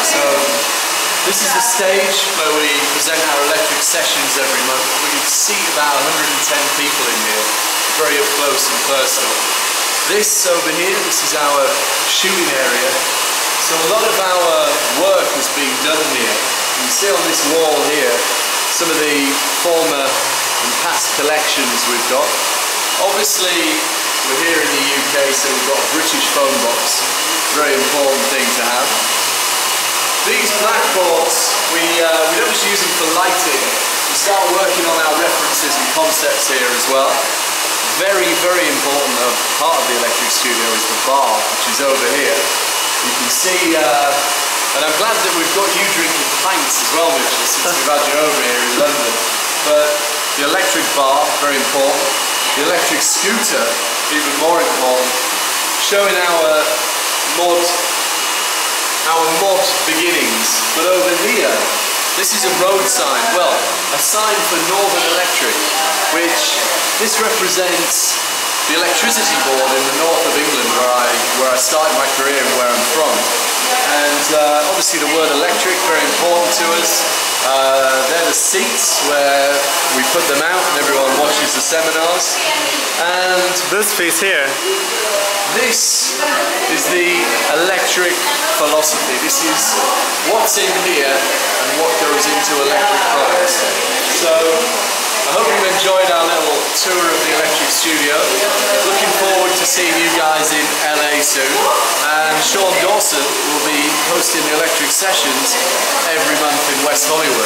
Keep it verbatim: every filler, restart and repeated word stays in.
So this is the stage where we present our electric sessions every month. We can see about one hundred ten people in here, very up close and personal. This over here, this is our shooting area. So a lot of our work is being done here. You can see on this wall here some of the former and past collections we've got. Obviously we're here in the U K, so we've got a British phone box, very important thing to have. These blackboards, we, uh, we don't just use them for lighting, we start working on our references and concepts here as well. Very, very important uh, part of the electric studio is the bar, which is over here. You can see, uh, and I'm glad that we've got you drinking pints as well, Mitchell, since we've had you over here in London. But the electric bar, very important. The electric scooter, even more important. Showing our mod, our mod beginnings. But over here, this is a road sign. Well, a sign for Northern Electric, which this represents the electricity board in the north of England, where I where I started my career and where I'm from. And uh, obviously the word electric, very important to us. Uh, they're the seats where we put them out and everyone watches the seminars. And this piece here, this is the electric philosophy. This is what's in here and what goes into electric products. So I hope you enjoyed our little tour of the electric studio. Looking forward to seeing you guys in L A soon. And Sean Dawson will be hosting the electric sessions every month in West Hollywood.